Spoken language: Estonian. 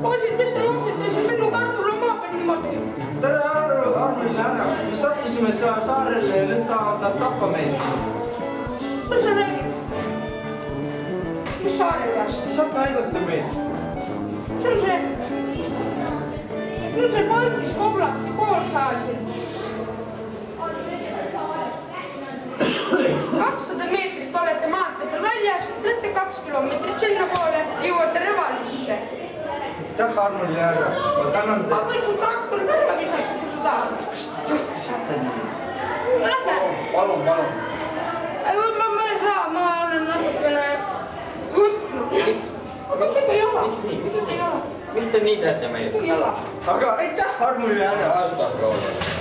Poisid, mis te jooksite siin minu kartula maa peal niimoodi? Tere, Armel, ära. Me sattusime saarele ja nüüd tahavad nad tappa meid. Mis sa räägid? Mis saarele? Saad näidata meid? See on see Palkis Koblaski poolsaar siin. 200 meetrit olete maantee peal väljas, lähete 2 kilomeetrit sinna poole, jõuate Revalisse. Aitäh, Armel, ära. Ma tänan Ma võin sul traktori kõrva visata, kui sa tahad. Kas te tõesti saate nii? Lähme. Palun. Ma ei saa, ma olen natukene võtnud. Aga seda ei ole. Miks te nii teete meid? Ei ole. Aga aitäh, Armel, ära. Aitäh, proua.